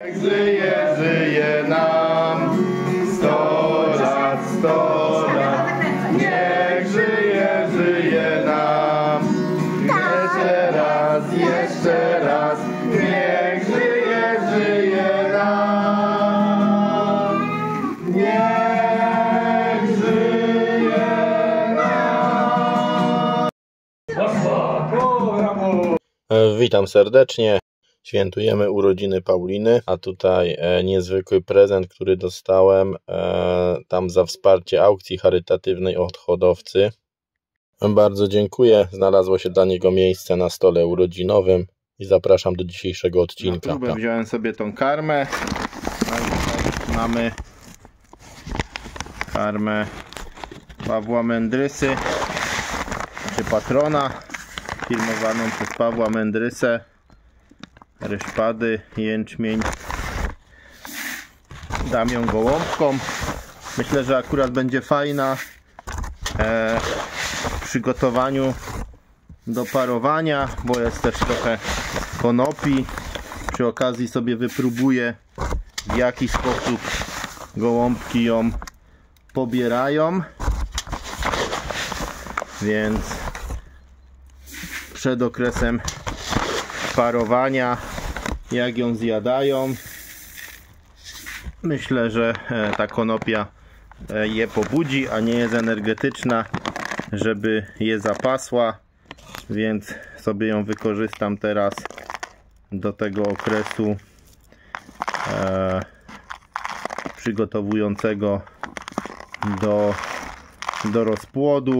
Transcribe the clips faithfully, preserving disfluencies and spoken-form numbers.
Żyje, żyje nam sto lat, sto lat. Niech żyje, żyje nam. Jeszcze raz, jeszcze raz. Niech żyje, żyje nam. Niech żyje nam. Witam serdecznie. Świętujemy urodziny Pauliny, a tutaj e, niezwykły prezent, który dostałem e, tam za wsparcie aukcji charytatywnej od hodowcy. Bardzo dziękuję, znalazło się dla niego miejsce na stole urodzinowym i zapraszam do dzisiejszego odcinka. Na próbę wziąłem sobie tą karmę. No i tutaj mamy karmę Pawła Mędrysy, czy patrona, filmowaną przez Pawła Mędrysę. Ryszpady, jęczmień, dam ją gołąbkom. Myślę, że akurat będzie fajna e, w przygotowaniu do parowania, bo jest też trochę konopi. Przy okazji sobie wypróbuję, w jaki sposób gołąbki ją pobierają, więc przed okresem parowania, jak ją zjadają, myślę, że ta konopia je pobudzi, a nie jest energetyczna, żeby je zapasła, więc sobie ją wykorzystam teraz do tego okresu e, przygotowującego do, do rozpłodu.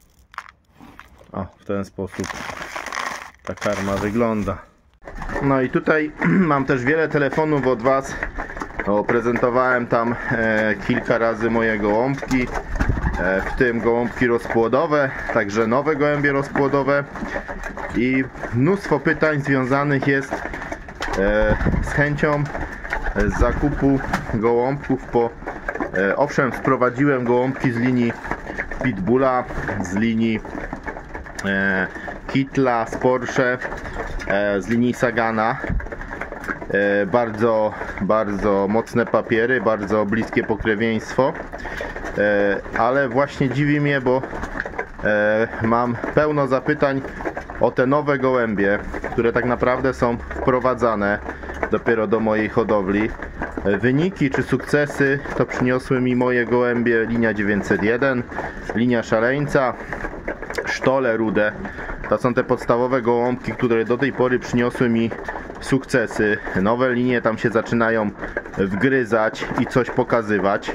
O, w ten sposób ta karma wygląda. No i tutaj mam też wiele telefonów od Was. O, prezentowałem tam e, kilka razy moje gołąbki, e, w tym gołąbki rozpłodowe, także nowe gołębie rozpłodowe, i mnóstwo pytań związanych jest e, z chęcią e, zakupu gołąbków. Po, e, owszem, sprowadziłem gołąbki z linii Pitbulla, z linii e, Kittla, z Porsche, e, z linii Sagana. E, bardzo, bardzo mocne papiery, bardzo bliskie pokrewieństwo, e, ale właśnie dziwi mnie, bo e, mam pełno zapytań o te nowe gołębie, które tak naprawdę są wprowadzane dopiero do mojej hodowli. E, wyniki czy sukcesy to przyniosły mi moje gołębie linia dziewięćset jeden, linia szaleńca, sztole rude. To są te podstawowe gołąbki, które do tej pory przyniosły mi sukcesy. Nowe linie tam się zaczynają wgryzać i coś pokazywać,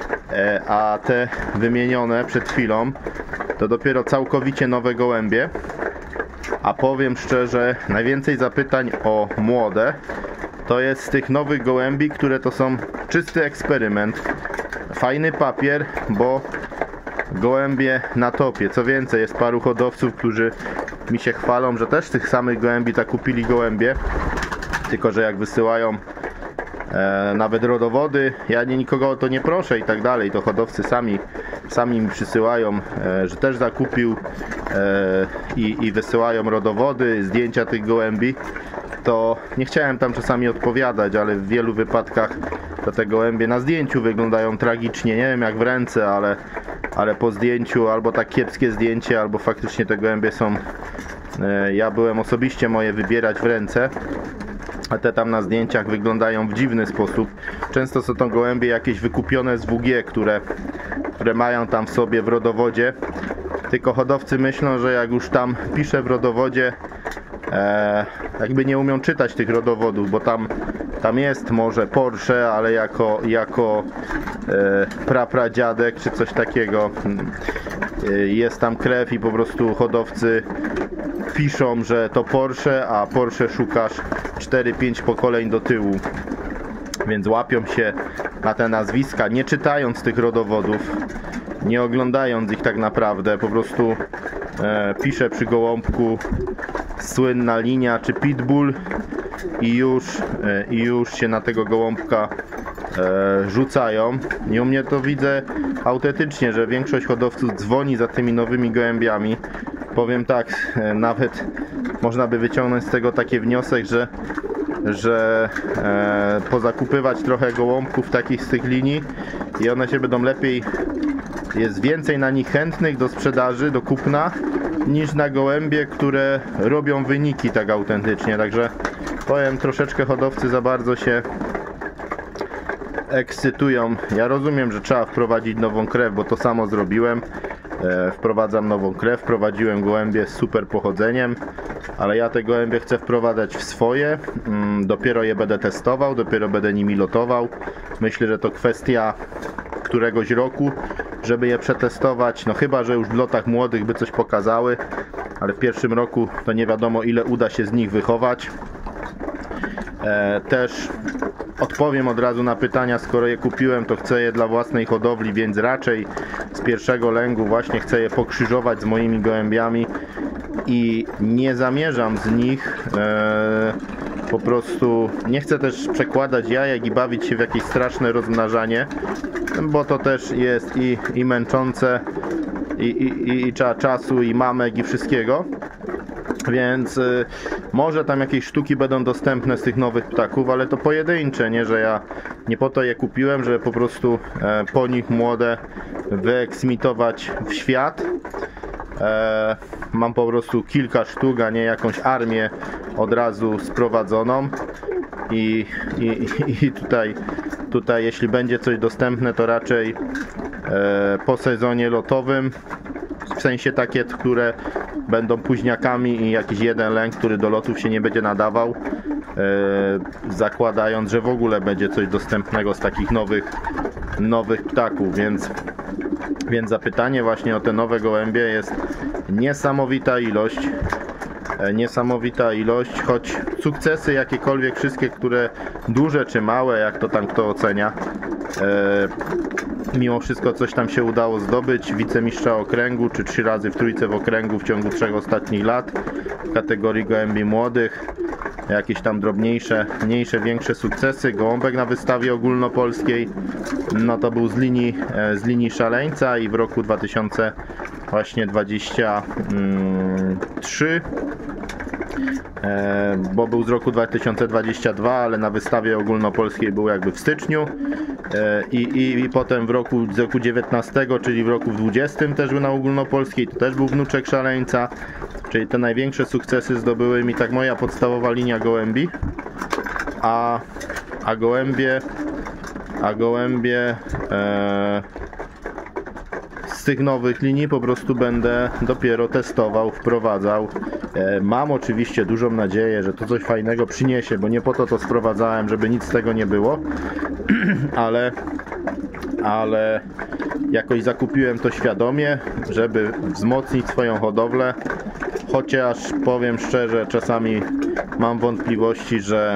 a te wymienione przed chwilą to dopiero całkowicie nowe gołębie. A powiem szczerze, najwięcej zapytań o młode to jest z tych nowych gołębi, które to są czysty eksperyment. Fajny papier, bo gołębie na topie. Co więcej, jest paru hodowców, którzy mi się chwalą, że też z tych samych gołębi zakupili gołębie, tylko że jak wysyłają e, nawet rodowody, ja nie, nikogo o to nie proszę i tak dalej, to hodowcy sami, sami mi przysyłają, e, że też zakupił e, i, i wysyłają rodowody, zdjęcia tych gołębi. To nie chciałem tam czasami odpowiadać, ale w wielu wypadkach to te gołębie na zdjęciu wyglądają tragicznie. Nie wiem jak w ręce, ale, ale po zdjęciu albo tak kiepskie zdjęcie, albo faktycznie te gołębie są... E, ja byłem osobiście moje wybierać w ręce, a te tam na zdjęciach wyglądają w dziwny sposób. Często są to gołębie jakieś wykupione z W G, które, które mają tam w sobie w rodowodzie. Tylko hodowcy myślą, że jak już tam pisze w rodowodzie, E, jakby nie umią czytać tych rodowodów, bo tam, tam jest może Porsche, ale jako, jako e, prapradziadek czy coś takiego e, jest tam krew i po prostu hodowcy piszą, że to Porsche, a Porsche szukasz cztery pięć pokoleń do tyłu, więc łapią się na te nazwiska, nie czytając tych rodowodów, nie oglądając ich tak naprawdę, po prostu e, pisze przy gołąbku słynna linia czy Pitbull i już, e, i już się na tego gołąbka e, rzucają. I u mnie to widzę autentycznie, że większość hodowców dzwoni za tymi nowymi gołębiami. Powiem tak, e, nawet można by wyciągnąć z tego taki wniosek, że że e, pozakupywać trochę gołąbków takich z tych linii i one się będą lepiej, jest więcej na nich chętnych do sprzedaży, do kupna, niż na gołębie, które robią wyniki tak autentycznie. Także powiem, troszeczkę hodowcy za bardzo się ekscytują. Ja rozumiem, że trzeba wprowadzić nową krew, bo to samo zrobiłem. E, wprowadzam nową krew, wprowadziłem gołębie z super pochodzeniem, ale ja te gołębie chcę wprowadzać w swoje. Mm, dopiero je będę testował, dopiero będę nimi lotował. Myślę, że to kwestia któregoś roku, żeby je przetestować. No chyba, że już w lotach młodych by coś pokazały, ale w pierwszym roku to nie wiadomo, ile uda się z nich wychować. E, też odpowiem od razu na pytania, skoro je kupiłem, to chcę je dla własnej hodowli, więc raczej z pierwszego lęgu właśnie chcę je pokrzyżować z moimi gołębiami i nie zamierzam z nich e, po prostu, nie chcę też przekładać jajek i bawić się w jakieś straszne rozmnażanie, bo to też jest i, i męczące i, i, i trzeba czasu i mamek i wszystkiego. Więc y, może tam jakieś sztuki będą dostępne z tych nowych ptaków, ale to pojedyncze, nie, że ja nie po to je kupiłem, żeby po prostu e, po nich młode wyeksmitować w świat. E, mam po prostu kilka sztuk, a nie jakąś armię od razu sprowadzoną i, i, i tutaj, tutaj jeśli będzie coś dostępne, to raczej e, po sezonie lotowym, w sensie takie, które będą późniakami i jakiś jeden lęk, który do lotów się nie będzie nadawał, e, zakładając, że w ogóle będzie coś dostępnego z takich nowych, nowych ptaków, więc, więc zapytanie właśnie o te nowe gołębie jest niesamowita ilość. E, niesamowita ilość, choć sukcesy jakiekolwiek, wszystkie, które duże czy małe, jak to tam kto ocenia, e, mimo wszystko coś tam się udało zdobyć. Wicemistrza okręgu, czy trzy razy w trójce w okręgu w ciągu trzech ostatnich lat w kategorii gołębi młodych. Jakieś tam drobniejsze, mniejsze, większe sukcesy. Gołąbek na wystawie ogólnopolskiej, no to był z linii, z linii szaleńca i w roku dwa tysiące dwudziestym trzecim, e, bo był z roku dwa tysiące dwudziestego drugiego, ale na wystawie ogólnopolskiej był jakby w styczniu. I, i, i potem w roku, z roku dziewiętnastego, czyli w roku dwudziestym też był na ogólnopolskiej, to też był wnuczek szaleńca, czyli te największe sukcesy zdobyły mi tak moja podstawowa linia gołębi, a, a gołębie, a gołębie e, z tych nowych linii po prostu będę dopiero testował, wprowadzał. E, mam oczywiście dużą nadzieję, że to coś fajnego przyniesie, bo nie po to to sprowadzałem, żeby nic z tego nie było, ale, ale jakoś zakupiłem to świadomie, żeby wzmocnić swoją hodowlę, chociaż powiem szczerze, czasami mam wątpliwości, że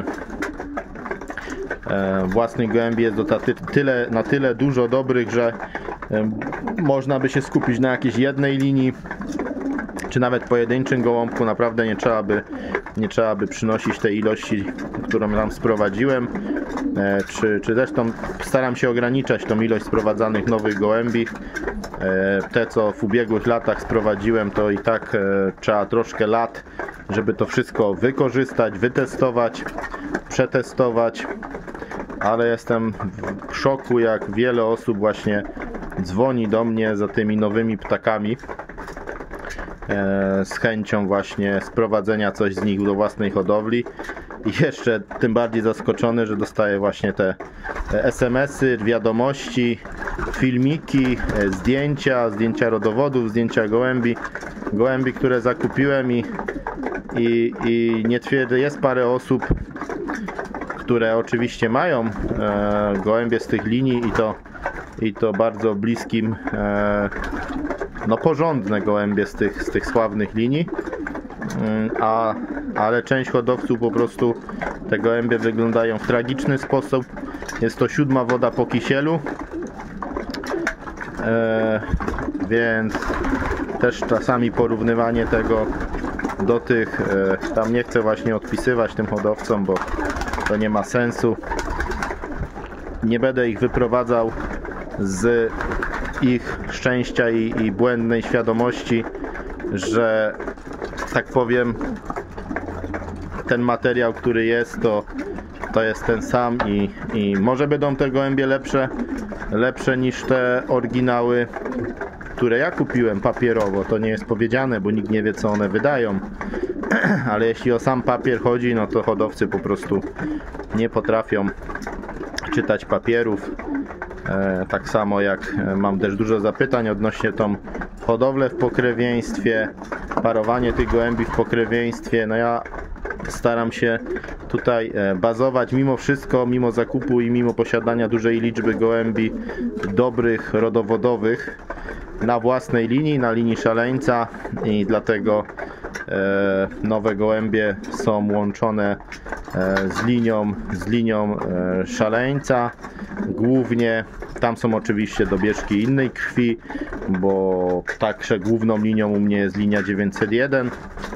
e, własnych gołębi jest do ty, tyle, na tyle dużo dobrych, że e, można by się skupić na jakiejś jednej linii, czy nawet pojedynczym gołąbku. Naprawdę nie trzeba by, nie trzeba by przynosić tej ilości, którą tam sprowadziłem, e, czy, czy zresztą staram się ograniczać tą ilość sprowadzanych nowych gołębi. E, te, co w ubiegłych latach sprowadziłem, to i tak e, trzeba troszkę lat, żeby to wszystko wykorzystać, wytestować, przetestować, ale jestem w szoku, jak wiele osób właśnie dzwoni do mnie za tymi nowymi ptakami z chęcią właśnie sprowadzenia coś z nich do własnej hodowli i jeszcze tym bardziej zaskoczony, że dostaję właśnie te es em esy, wiadomości, filmiki, zdjęcia, zdjęcia rodowodów, zdjęcia gołębi, gołębi, które zakupiłem i, i, i nie twierdzę, jest parę osób, które oczywiście mają e, gołębie z tych linii i to, i to bardzo bliskim, e, no porządne gołębie z tych, z tych sławnych linii, a, ale część hodowców po prostu te gołębie wyglądają w tragiczny sposób. Jest to siódma woda po kisielu, e, więc też czasami porównywanie tego do tych, e, tam nie chcę właśnie odpisywać tym hodowcom, bo to nie ma sensu. Nie będę ich wyprowadzał z ich szczęścia i, i błędnej świadomości, że tak powiem ten materiał, który jest, to, to jest ten sam i, i może będą te gołębie lepsze, lepsze niż te oryginały, które ja kupiłem papierowo. To nie jest powiedziane, bo nikt nie wie, co one wydają. Ale jeśli o sam papier chodzi, no to hodowcy po prostu nie potrafią czytać papierów. E, tak samo jak mam też dużo zapytań odnośnie tą hodowlę w pokrewieństwie, parowanie tych gołębi w pokrewieństwie. No ja staram się tutaj bazować mimo wszystko, mimo zakupu i mimo posiadania dużej liczby gołębi dobrych, rodowodowych na własnej linii, na linii szaleńca, i dlatego e, nowe gołębie są łączone e, z linią, z linią e, szaleńca głównie. Tam są oczywiście dobieżki innej krwi, bo także główną linią u mnie jest linia dziewięćset jeden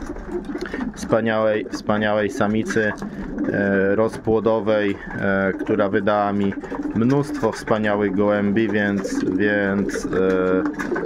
wspaniałej, wspaniałej samicy e, rozpłodowej, e, która wydała mi mnóstwo wspaniałych gołębi, więc, więc e,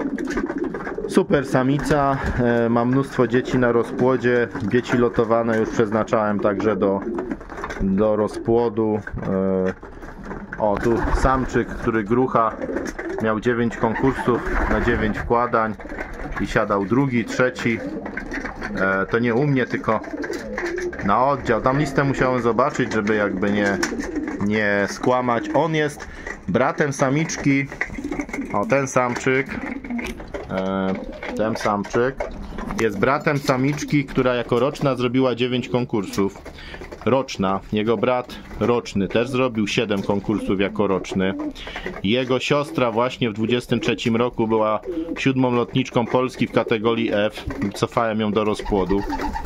super samica. E, mam mnóstwo dzieci na rozpłodzie, dzieci lotowane już przeznaczałem także do, do rozpłodu. E, O, tu samczyk, który grucha, miał dziewięć konkursów na dziewięć wkładań i siadał drugi, trzeci. E, to nie u mnie, tylko na oddział. Tam listę musiałem zobaczyć, żeby jakby nie, nie skłamać. On jest bratem samiczki. O, ten samczyk. E, ten samczyk jest bratem samiczki, która jako roczna zrobiła dziewięć konkursów. Roczna. Jego brat roczny też zrobił siedem konkursów jako roczny. Jego siostra właśnie w dwudziestym trzecim roku była siódmą lotniczką Polski w kategorii F. Cofałem ją do rozpłodu.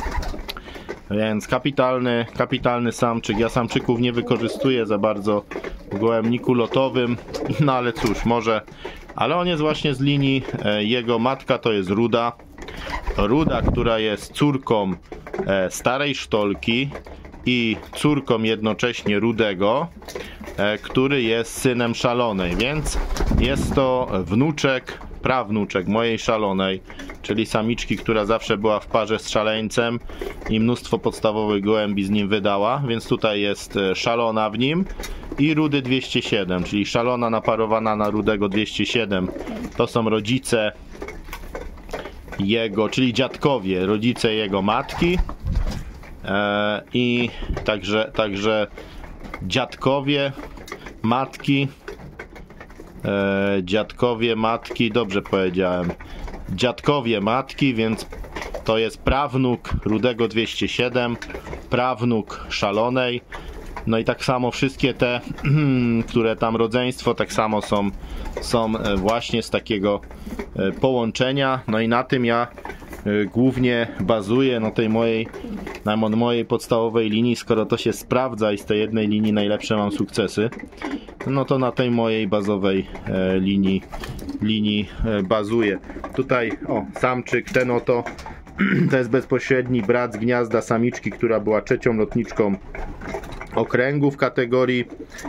Więc kapitalny, kapitalny samczyk. Ja samczyków nie wykorzystuję za bardzo w gołębniku lotowym. No ale cóż, może. Ale on jest właśnie z linii. Jego matka to jest Ruda. Ruda, która jest córką starej Sztolki i córką jednocześnie Rudego, który jest synem Szalonej, więc jest to wnuczek, prawnuczek mojej Szalonej, czyli samiczki, która zawsze była w parze z szaleńcem i mnóstwo podstawowych gołębi z nim wydała, więc tutaj jest Szalona w nim i Rudy dwieście siedem, czyli Szalona naparowana na Rudego dwieście siedem. To są rodzice jego, czyli dziadkowie, rodzice jego matki. E, I także, także dziadkowie, matki, e, dziadkowie, matki, dobrze powiedziałem, dziadkowie, matki, więc to jest prawnuk Rudego dwieście siedem, prawnuk Szalonej. No i tak samo wszystkie te, które tam rodzeństwo, tak samo są, są właśnie z takiego połączenia. No i na tym ja głównie bazuję, na tej mojej, na mojej podstawowej linii. Skoro to się sprawdza i z tej jednej linii najlepsze mam sukcesy, no to na tej mojej bazowej linii, linii bazuję. Tutaj o, samczyk, ten oto, to jest bezpośredni brat z gniazda samiczki, która była trzecią lotniczką okręgu w kategorii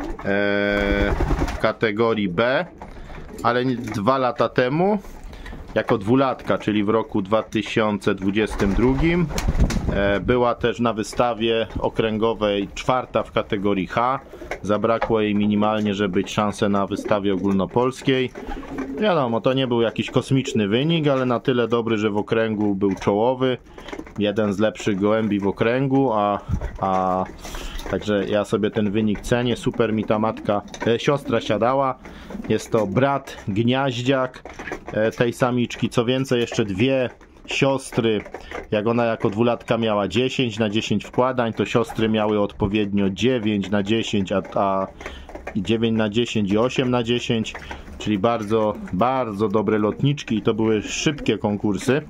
e, kategorii B, ale dwa lata temu jako dwulatka, czyli w roku dwa tysiące dwudziestym drugim e, była też na wystawie okręgowej czwarta w kategorii H. Zabrakło jej minimalnie, żeby mieć szansę na wystawie ogólnopolskiej. Wiadomo, to nie był jakiś kosmiczny wynik, ale na tyle dobry, że w okręgu był czołowy. Jeden z lepszych gołębi w okręgu, a, a także ja sobie ten wynik cenię. Super mi ta matka, e, siostra siadała. Jest to brat gniaździak e, tej samiczki. Co więcej, jeszcze dwie siostry, jak ona jako dwulatka miała dziesięć na dziesięć wkładań, to siostry miały odpowiednio dziewięć na dziesięć, a, a dziewięć na dziesięć i osiem na dziesięć, czyli bardzo, bardzo dobre lotniczki i to były szybkie konkursy.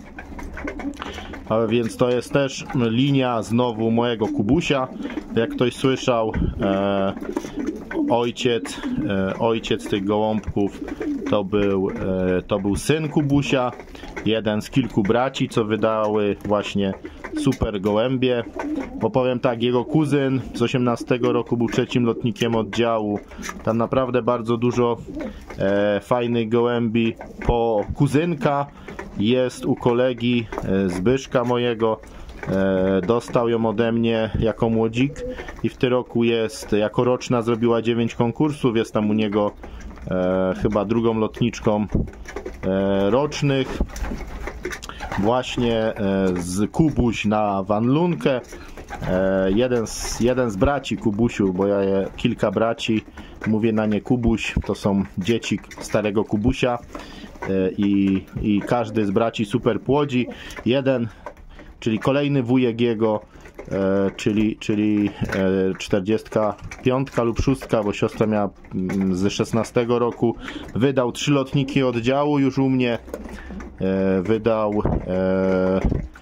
A więc to jest też linia znowu mojego Kubusia. Jak ktoś słyszał, e, ojciec, e, ojciec tych gołąbków to był, e, to był syn Kubusia, jeden z kilku braci, co wydały właśnie super gołębie. Bo powiem tak, jego kuzyn z osiemnastego roku był trzecim lotnikiem oddziału. Tam naprawdę bardzo dużo e, fajnych gołębi. Po kuzynka jest u kolegi e, Zbyszka mojego, E, dostał ją ode mnie jako młodzik i w tym roku jest, jako roczna zrobiła dziewięć konkursów, jest tam u niego e, chyba drugą lotniczką e, rocznych. Właśnie e, z Kubuś na Van Lunkę. E, jeden, z, jeden z braci Kubusiu, bo ja je kilka braci, mówię na nie Kubuś, to są dzieci starego Kubusia e, i, i każdy z braci super płodzi. Jeden, czyli kolejny wujek jego, e, czyli, czyli e, czterdziestka piątka lub szóstka, bo siostra miała mm, z szesnastego roku, wydał trzy lotniki oddziału już u mnie. E, wydał e,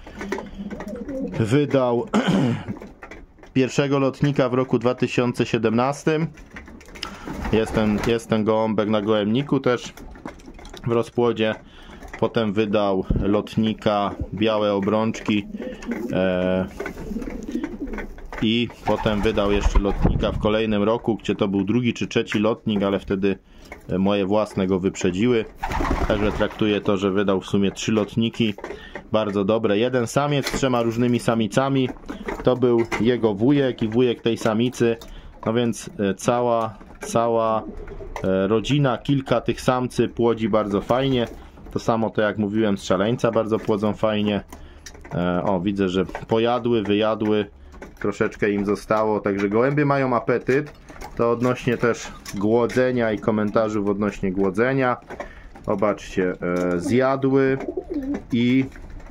wydał pierwszego lotnika w roku dwa tysiące siedemnastym. Jest ten, jest ten gołąbek na gołębniku też w rozpłodzie. Potem wydał lotnika białe obrączki e, i potem wydał jeszcze lotnika w kolejnym roku, gdzie to był drugi czy trzeci lotnik, ale wtedy moje własne go wyprzedziły. Także traktuję to, że wydał w sumie trzy lotniki. Bardzo dobre. Jeden samiec z trzema różnymi samicami. To był jego wujek i wujek tej samicy. No więc cała, cała rodzina, kilka tych samcy płodzi bardzo fajnie. To samo to jak mówiłem z szaleńca bardzo płodzą fajnie. O, widzę, że pojadły, wyjadły. Troszeczkę im zostało. Także gołębie mają apetyt. To odnośnie też głodzenia i komentarzów odnośnie głodzenia. Zobaczcie, e, zjadły i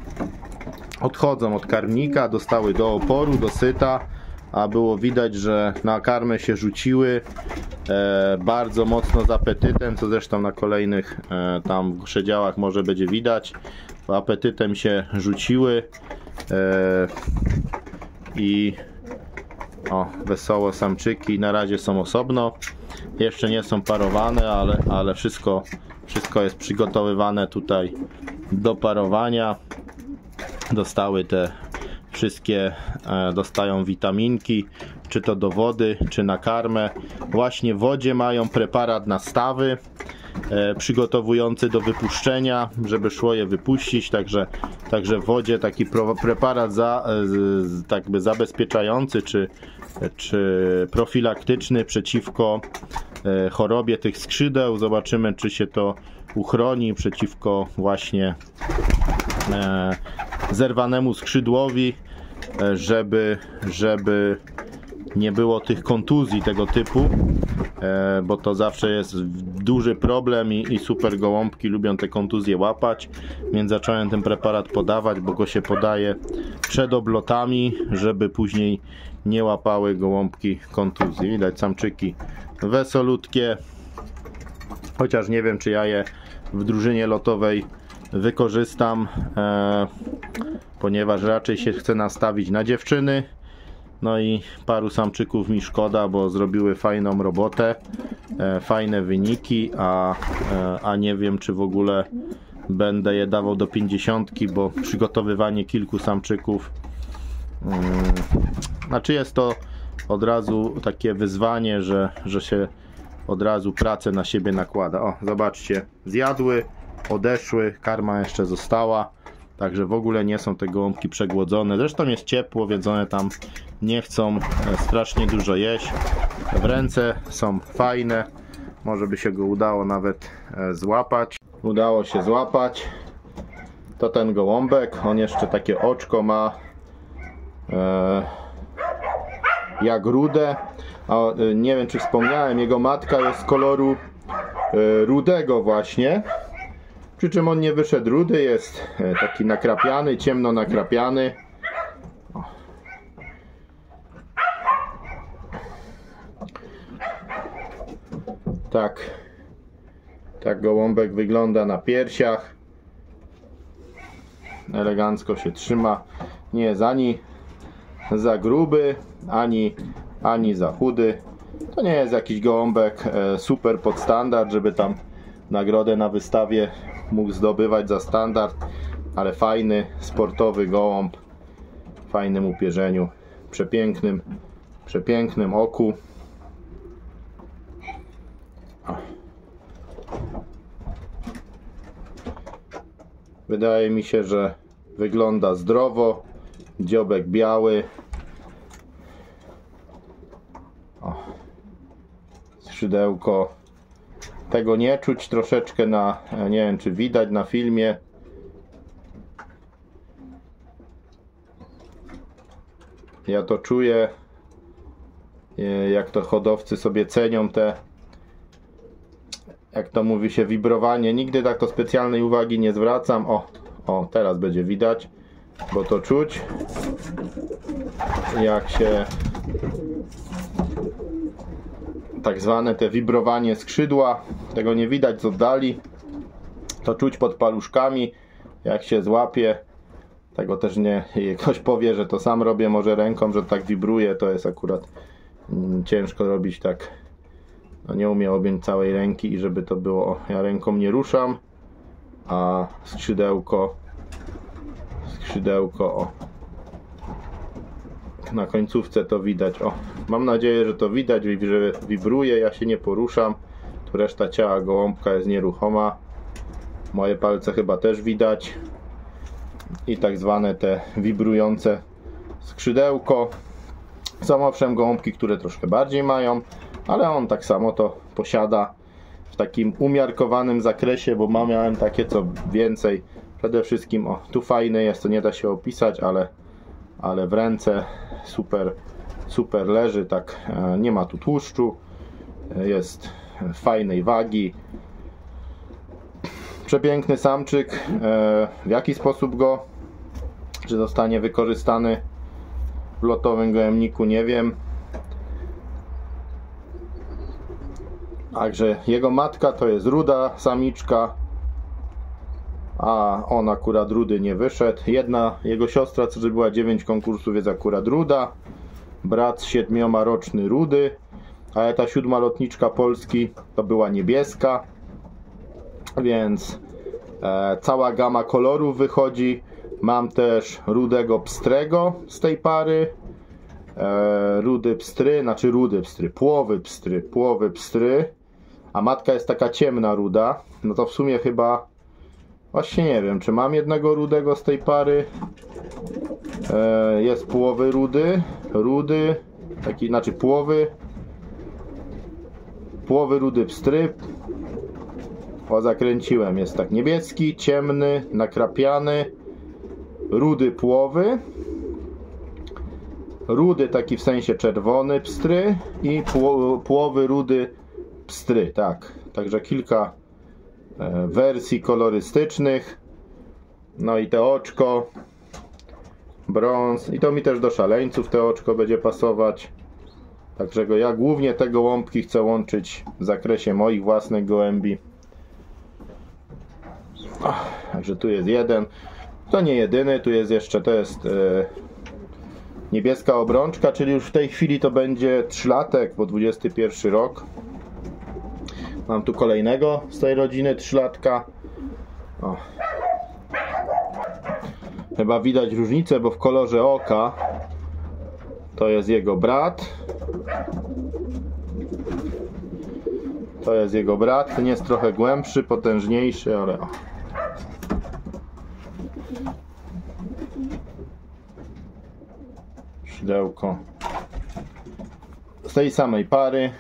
odchodzą od karmnika, dostały do oporu, do syta, a było widać, że na karmę się rzuciły e, bardzo mocno z apetytem, co zresztą na kolejnych e, tam przedziałach może będzie widać. Apetytem się rzuciły e, i o, wesoło samczyki na razie są osobno, jeszcze nie są parowane, ale, ale wszystko, wszystko jest przygotowywane tutaj do parowania. Dostały te wszystkie, e, dostają witaminki, czy to do wody, czy na karmę. Właśnie w wodzie mają preparat na stawy e, przygotowujący do wypuszczenia, żeby szło je wypuścić, także, także w wodzie taki pro, preparat za, e, z, tak by zabezpieczający, czy, czy profilaktyczny przeciwko e, chorobie tych skrzydeł. Zobaczymy, czy się to uchroni przeciwko właśnie e, zerwanemu skrzydłowi, e, żeby, żeby nie było tych kontuzji tego typu, e, bo to zawsze jest duży problem i, i super gołąbki lubią te kontuzje łapać, więc zacząłem ten preparat podawać, bo go się podaje przed oblotami, żeby później nie łapały gołąbki kontuzji. Widać samczyki wesolutkie, chociaż nie wiem, czy ja je w drużynie lotowej wykorzystam, e, ponieważ raczej się chcę nastawić na dziewczyny. No i paru samczyków mi szkoda, bo zrobiły fajną robotę, e, fajne wyniki, a, e, a nie wiem, czy w ogóle będę je dawał do pięćdziesiątki, bo przygotowywanie kilku samczyków, hmm, znaczy jest to od razu takie wyzwanie, że, że się od razu pracę na siebie nakłada. O, zobaczcie, zjadły, odeszły, karma jeszcze została. Także w ogóle nie są te gołąbki przegłodzone. Zresztą jest ciepło, więc one tam nie chcą strasznie dużo jeść. W ręce są fajne. Może by się go udało nawet złapać. Udało się złapać. To ten gołąbek. On jeszcze takie oczko ma e, jak rude. A, e, nie wiem, czy wspomniałem, jego matka jest koloru e, rudego właśnie. Przy czym on nie wyszedł rudy, jest taki nakrapiany, ciemno nakrapiany. O. Tak, tak gołąbek wygląda na piersiach. Elegancko się trzyma. Nie jest ani za gruby, ani, ani za chudy. To nie jest jakiś gołąbek super pod standard, żeby tam nagrodę na wystawie mógł zdobywać za standard, ale fajny, sportowy gołąb, w fajnym upierzeniu, przepięknym, przepięknym oku. Wydaje mi się, że wygląda zdrowo, dziobek biały. O. Skrzydełko. Tego nie czuć troszeczkę na, nie wiem czy widać na filmie. Ja to czuję, jak to hodowcy sobie cenią te, jak to mówi się, wibrowanie. Nigdy tak to specjalnej uwagi nie zwracam. O, o, teraz będzie widać, bo to czuć, jak się tak zwane te wibrowanie skrzydła, tego nie widać z oddali, to czuć pod paluszkami, jak się złapie. Tego też nie, ktoś powie, że to sam robię może ręką, że tak wibruje, to jest akurat mm, ciężko robić tak. No nie umiem objąć całej ręki i żeby to było, o, ja ręką nie ruszam, a skrzydełko, skrzydełko, o, na końcówce to widać, o, mam nadzieję, że to widać, że wibruje, ja się nie poruszam, tu reszta ciała gołąbka jest nieruchoma, moje palce chyba też widać. I tak zwane te wibrujące skrzydełko. Są owszem gołąbki, które troszkę bardziej mają, ale on tak samo to posiada w takim umiarkowanym zakresie, bo ma, miałem takie co więcej. Przede wszystkim, o, tu fajne jest, to nie da się opisać, ale, ale w ręce super, super leży, tak, nie ma tu tłuszczu, jest fajnej wagi. Przepiękny samczyk. W jaki sposób go, czy zostanie wykorzystany w lotowym gołębniku, nie wiem. Także jego matka to jest ruda samiczka, a on akurat rudy nie wyszedł. Jedna jego siostra, co była dziewięć konkursów, jest akurat ruda. Brat z siedmioma roczny rudy, ale ta siódma lotniczka Polski to była niebieska. Więc e, cała gama kolorów wychodzi. Mam też rudego pstrego z tej pary. E, rudy pstry, znaczy rudy pstry, płowy pstry, płowy pstry. A matka jest taka ciemna ruda. No to w sumie chyba, właśnie nie wiem, czy mam jednego rudego z tej pary. E, jest płowy rudy, rudy, taki, znaczy płowy, płowy rudy pstry. O, zakręciłem, jest tak niebieski, ciemny, nakrapiany, rudy płowy, rudy taki w sensie czerwony pstry i płowy rudy pstry, tak. Także kilka e, wersji kolorystycznych. No i te oczko, brąz, i to mi też do szaleńców te oczko będzie pasować. Także go, ja głównie te gołąbki chcę łączyć w zakresie moich własnych gołębi. Ach, także tu jest jeden, to nie jedyny, tu jest jeszcze, to jest e, niebieska obrączka, czyli już w tej chwili to będzie trzylatek, bo dwudziesty pierwszy rok. Mam tu kolejnego z tej rodziny trzylatka. O. Chyba widać różnicę, bo w kolorze oka to jest jego brat. To jest jego brat, ten jest trochę głębszy, potężniejszy, ale o. Skrzydełko z tej samej pary.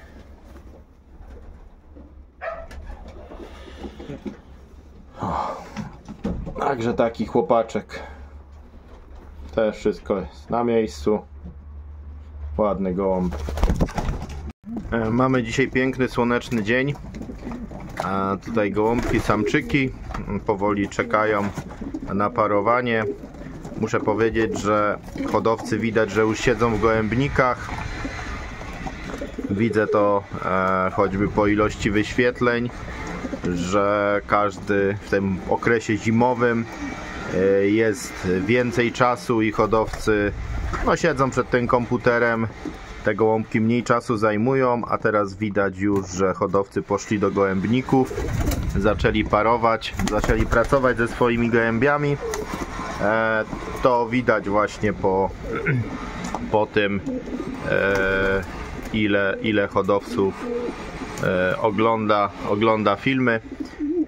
O. Także taki chłopaczek. Też wszystko jest na miejscu. Ładny gołąb. Mamy dzisiaj piękny, słoneczny dzień. A tutaj gołąbki, samczyki powoli czekają na parowanie. Muszę powiedzieć, że hodowcy widać, że już siedzą w gołębnikach. Widzę to e, choćby po ilości wyświetleń, że każdy w tym okresie zimowym e, jest więcej czasu i hodowcy no, siedzą przed tym komputerem. Te gołąbki mniej czasu zajmują, a teraz widać już, że hodowcy poszli do gołębników, zaczęli parować, zaczęli pracować ze swoimi gołębiami. E, to widać właśnie po, po tym, e, ile, ile hodowców e, ogląda, ogląda filmy.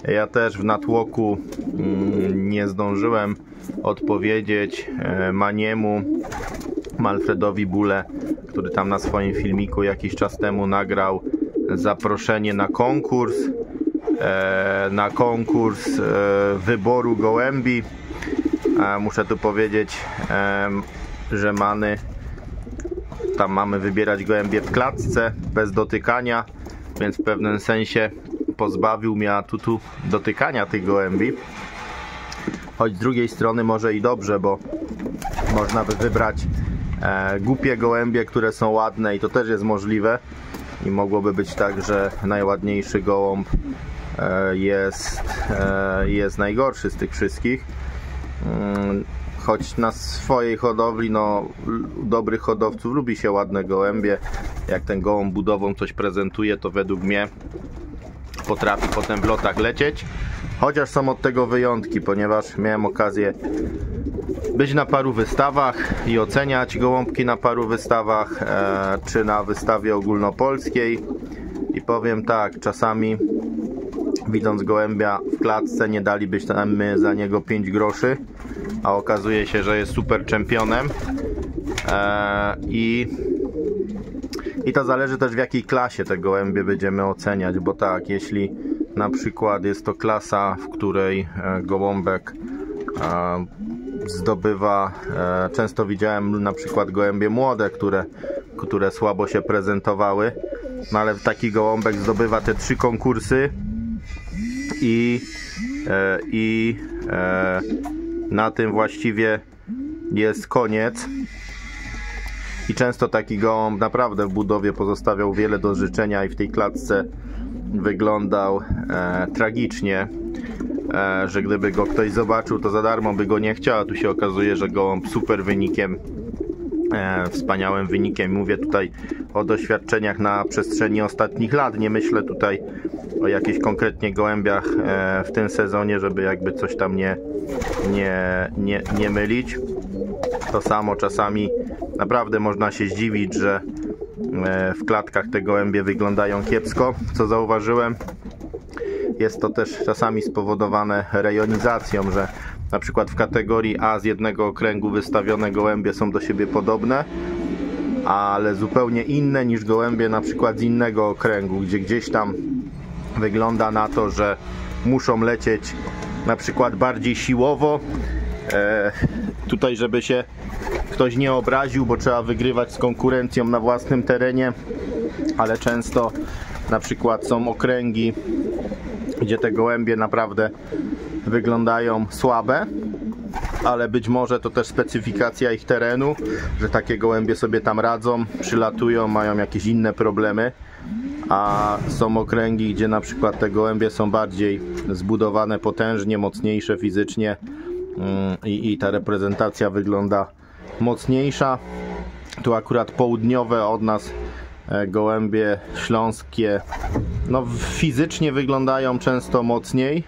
Ja też w natłoku mm, nie zdążyłem odpowiedzieć e, Maniemu, Malfredowi Bule, który tam na swoim filmiku jakiś czas temu nagrał zaproszenie na konkurs, e, na konkurs e, wyboru gołębi. E, muszę tu powiedzieć, e, że Many, tam mamy wybierać gołębie w klatce, bez dotykania, więc w pewnym sensie pozbawił mnie atutu dotykania tych gołębi. Choć z drugiej strony może i dobrze, bo można by wybrać e, głupie gołębie, które są ładne, i to też jest możliwe. I mogłoby być tak, że najładniejszy gołąb e, jest, e, jest najgorszy z tych wszystkich. Mm, choć na swojej hodowli, no, u dobrych hodowców lubi się ładne gołębie. Jak ten gołąb budową coś prezentuje, to według mnie potrafi potem w lotach lecieć. Chociaż są od tego wyjątki, ponieważ miałem okazję być na paru wystawach i oceniać gołąbki na paru wystawach, e, czy na wystawie ogólnopolskiej, i powiem tak, czasami widząc gołębia w klatce nie dalibyśmy za niego pięć groszy, a okazuje się, że jest super czempionem. e, i I to zależy też, w jakiej klasie te gołębie będziemy oceniać, bo tak, jeśli na przykład jest to klasa, w której gołąbek zdobywa, często widziałem na przykład gołębie młode, które, które słabo się prezentowały, no ale taki gołąbek zdobywa te trzy konkursy i, i na tym właściwie jest koniec. I często taki gołąb naprawdę w budowie pozostawiał wiele do życzenia i w tej klatce wyglądał e, tragicznie, e, że gdyby go ktoś zobaczył, to za darmo by go nie chciał, a tu się okazuje, że gołąb super wynikiem, e, wspaniałym wynikiem. Mówię tutaj o doświadczeniach na przestrzeni ostatnich lat, nie myślę tutaj o jakichś konkretnie gołębiach e, w tym sezonie, żeby jakby coś tam nie, nie, nie, nie mylić. To samo czasami naprawdę można się zdziwić, że w klatkach te gołębie wyglądają kiepsko, co zauważyłem. Jest to też czasami spowodowane rejonizacją, że na przykład w kategorii A z jednego okręgu wystawione gołębie są do siebie podobne, ale zupełnie inne niż gołębie na przykład z innego okręgu, gdzie gdzieś tam wygląda na to, że muszą lecieć na przykład bardziej siłowo. E, tutaj, żeby się ktoś nie obraził, bo trzeba wygrywać z konkurencją na własnym terenie, ale często na przykład są okręgi, gdzie te gołębie naprawdę wyglądają słabe, ale być może to też specyfikacja ich terenu, że takie gołębie sobie tam radzą, przylatują, mają jakieś inne problemy, a są okręgi, gdzie na przykład te gołębie są bardziej zbudowane potężnie, mocniejsze fizycznie i, i ta reprezentacja wygląda mocniejsza. Tu akurat południowe od nas gołębie śląskie, no fizycznie wyglądają często mocniej.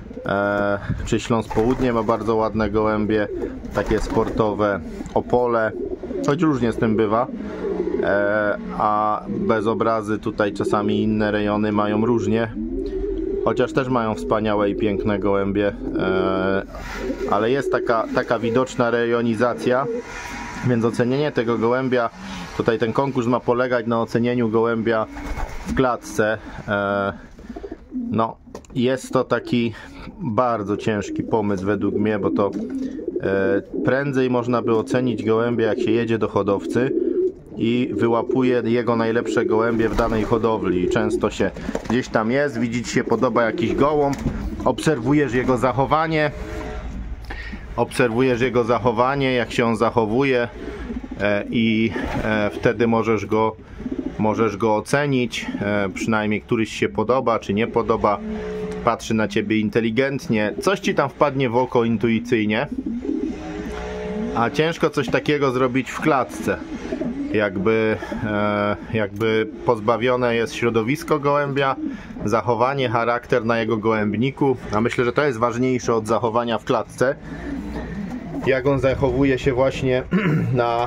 E, czy Śląsk Południe ma bardzo ładne gołębie, takie sportowe, Opole, choć różnie z tym bywa. E, a bez obrazy tutaj czasami inne rejony mają różnie, chociaż też mają wspaniałe i piękne gołębie, e, ale jest taka, taka widoczna rejonizacja, więc ocenienie tego gołębia, tutaj ten konkurs ma polegać na ocenieniu gołębia w klatce. E, no, jest to taki bardzo ciężki pomysł według mnie, bo to e, prędzej można by ocenić gołębia, jak się jedzie do hodowcy i wyłapuje jego najlepsze gołębie w danej hodowli. Często się gdzieś tam jest, widzi ci się podoba jakiś gołąb, obserwujesz jego zachowanie, obserwujesz jego zachowanie, jak się on zachowuje e, i e, wtedy możesz go, możesz go ocenić, e, przynajmniej któryś się podoba, czy nie podoba, patrzy na ciebie inteligentnie, coś ci tam wpadnie w oko intuicyjnie, a ciężko coś takiego zrobić w klatce. Jakby, e, jakby pozbawione jest środowisko gołębia, zachowanie, charakter na jego gołębniku, a myślę, że to jest ważniejsze od zachowania w klatce. Jak on zachowuje się właśnie na,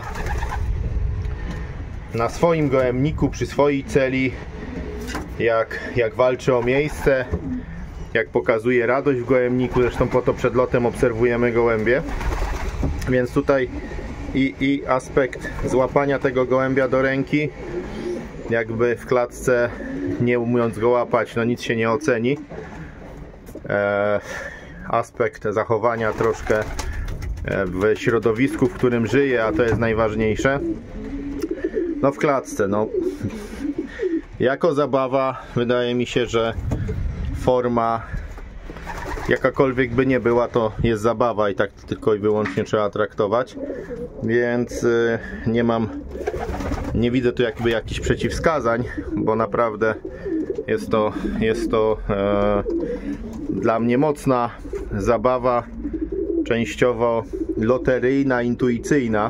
na swoim gołębniku, przy swojej celi, jak, jak walczy o miejsce, jak pokazuje radość w gołębniku. Zresztą po to przed lotem obserwujemy gołębie. Więc tutaj i, i aspekt złapania tego gołębia do ręki, jakby w klatce, nie umiejąc go łapać, no nic się nie oceni. E, aspekt zachowania troszkę w środowisku, w którym żyje, a to jest najważniejsze. No w klatce, no jako zabawa wydaje mi się, że forma jakakolwiek by nie była, to jest zabawa i tak tylko i wyłącznie trzeba traktować, więc y, nie mam, nie widzę tu jakby jakichś przeciwwskazań, bo naprawdę jest to, jest to e, dla mnie mocna zabawa, częściowo loteryjna, intuicyjna,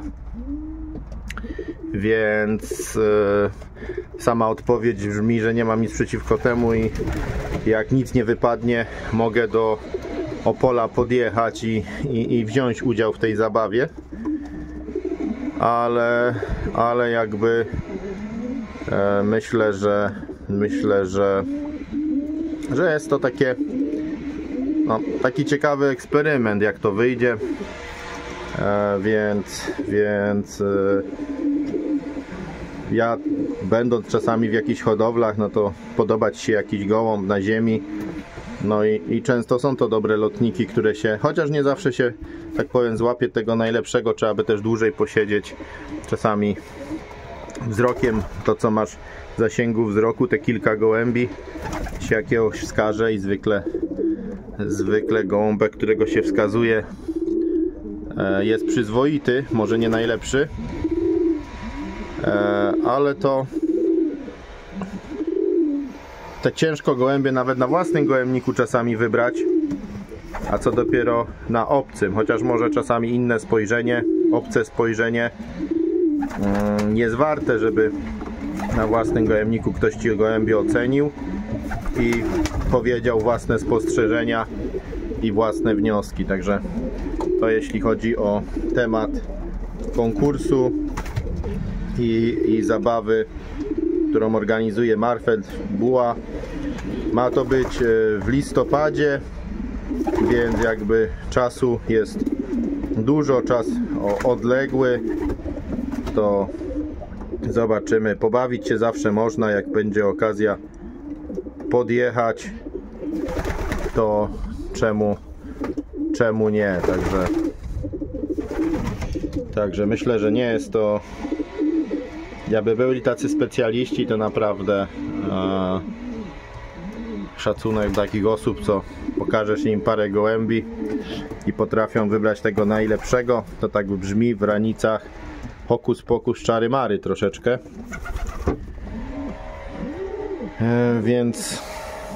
więc e, sama odpowiedź brzmi, że nie mam nic przeciwko temu i jak nic nie wypadnie, mogę do Opola podjechać i, i, i wziąć udział w tej zabawie, ale, ale jakby e, myślę, że myślę, że, że jest to takie no, taki ciekawy eksperyment, jak to wyjdzie, e, więc, więc e, ja będąc czasami w jakichś hodowlach, no to podoba ci się jakiś gołąb na ziemi, no i, i często są to dobre lotniki, które się, chociaż nie zawsze się, tak powiem, złapie tego najlepszego, trzeba by też dłużej posiedzieć, czasami wzrokiem, to co masz w zasięgu wzroku, te kilka gołębi się jakiegoś wskaże i zwykle zwykle gołąbek, którego się wskazuje, jest przyzwoity, może nie najlepszy, ale to te ciężko gołębie nawet na własnym gołębniku czasami wybrać, a co dopiero na obcym, chociaż może czasami inne spojrzenie, obce spojrzenie jest warte, żeby na własnym gołębniku ktoś ci gołębie ocenił i powiedział własne spostrzeżenia i własne wnioski. Także to jeśli chodzi o temat konkursu i, i zabawy, którą organizuje Marfeld Buła. Ma to być w listopadzie, więc jakby czasu jest dużo, czas odległy, to zobaczymy. Pobawić się zawsze można, jak będzie okazja podjechać, to czemu, czemu nie, także także myślę, że nie jest to, jakby byli tacy specjaliści, to naprawdę e, szacunek takich osób, co pokażesz im parę gołębi i potrafią wybrać tego najlepszego, to tak brzmi w ranicach hokus pokus czary mary troszeczkę. E, więc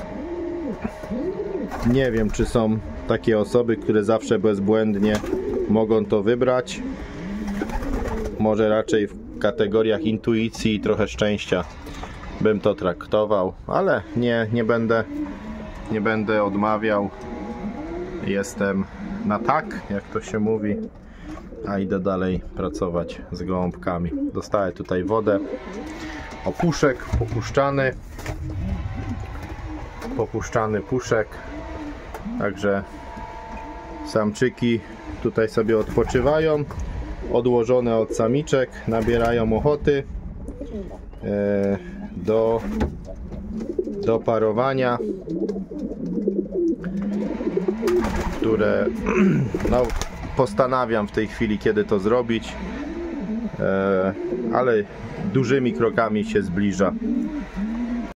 nie wiem, czy są takie osoby, które zawsze bezbłędnie mogą to wybrać. Może raczej w kategoriach intuicji i trochę szczęścia bym to traktował, ale nie, nie będę nie będę odmawiał. Jestem na tak, jak to się mówi, a idę dalej pracować z gołąbkami. Dostałem tutaj wodę, opuszek popuszczany, popuszczany puszek, także samczyki tutaj sobie odpoczywają, odłożone od samiczek, nabierają ochoty e, do, do parowania, które no, postanawiam w tej chwili, kiedy to zrobić, e, ale dużymi krokami się zbliża